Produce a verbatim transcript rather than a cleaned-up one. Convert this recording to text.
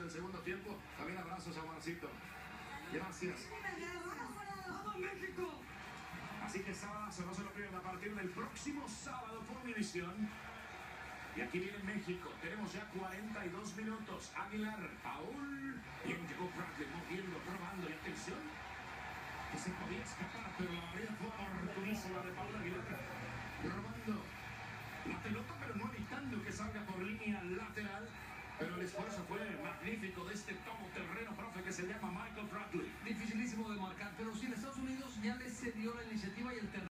del segundo tiempo. También abrazos a Marcito. Gracias. ¡Vamos, México! Así que sábado no se lo pierdan a partir del próximo sábado por Univisión. Y aquí viene México. Tenemos ya cuarenta y dos minutos. Aguilar, Paul. Bien llegó Bradley, moviendo, probando. Y atención, que se podía escapar, pero la barrera fue oportunísima de Paul Aguilar. Robando la pelota, pero no evitando que salga por línea lateral. Pero el esfuerzo fue magnífico de este todoterreno, profe, que se llama Michael Bradley. Dificilísimo de marcar, pero si en Estados Unidos ya les cedió la iniciativa y el terreno.